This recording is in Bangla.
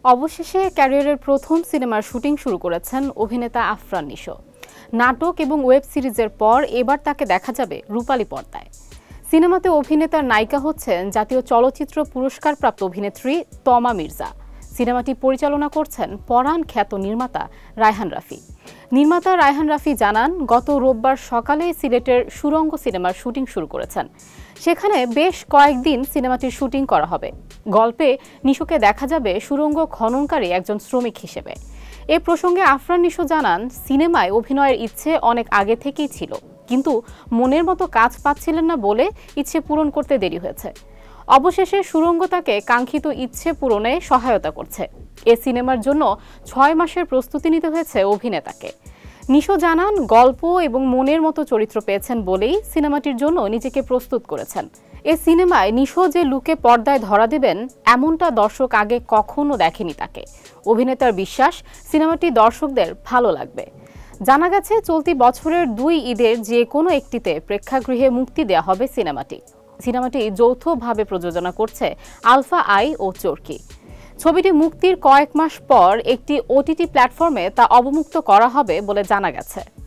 অবশেষে ক্যারিয়ারের প্রথম সিনেমার শুটিং শুরু করেছেন অভিনেতা আফরান নিশো। নাটক এবং ওয়েব সিরিজের পর এবার তাকে দেখা যাবে রূপালী পর্দায়। সিনেমাতে অভিনেতার নায়িকা হচ্ছেন জাতীয় চলচ্চিত্র পুরস্কারপ্রাপ্ত অভিনেত্রী তমা মির্জা। সিনেমাটি পরিচালনা করছেন পরাণ খ্যাত নির্মাতা রায়হান রাফি। নির্মাতা রায়হান রাফি জানান, গত রোববার সকালে সিলেটের সুরঙ্গ সিনেমার শুটিং শুরু করেছেন। সেখানে বেশ কয়েকদিন সিনেমাটির শুটিং করা হবে। গল্পে নিশোকে দেখা যাবে সুরঙ্গ খননকারী একজন শ্রমিক হিসেবে। এ প্রসঙ্গে আফরান নিশো জানান, সিনেমায় অভিনয়ের ইচ্ছে অনেক আগে থেকেই ছিল, কিন্তু মনের মতো কাজ পাচ্ছিলেন না বলে ইচ্ছে পূরণ করতে দেরি হয়েছে। অবশেষে সুরঙ্গ তাকে কাঙ্ক্ষিত ইচ্ছে পূরণে সহায়তা করছে। এ সিনেমার জন্য 6 মাসের প্রস্তুতি নিতে হয়েছে অভিনেতাকে। নিশো জানান, গল্প এবং মনের মতো চরিত্র পেয়েছেন বলেই সিনেমাটির জন্য নিজেকে প্রস্তুত করেছেন। এ সিনেমায় নিশো যে লুকে পর্দায় ধরা দেবেন, এমনটা দর্শক আগে কখনো দেখেনি তাকে। অভিনেতার বিশ্বাস, সিনেমাটি দর্শকদের ভালো লাগবে। জানা গেছে, চলতি বছরের 2 ঈদের যে কোনো একটিতে প্রেক্ষাগৃহে মুক্তি দেওয়া হবে সিনেমাটি যৌথভাবে প্রযোজনা করছে আলফা আই ও চরকি। ছবিটি মুক্তির কয়েক মাস পর একটি ওটিটি প্ল্যাটফর্মে তা অবমুক্ত করা হবে বলে জানা গেছে।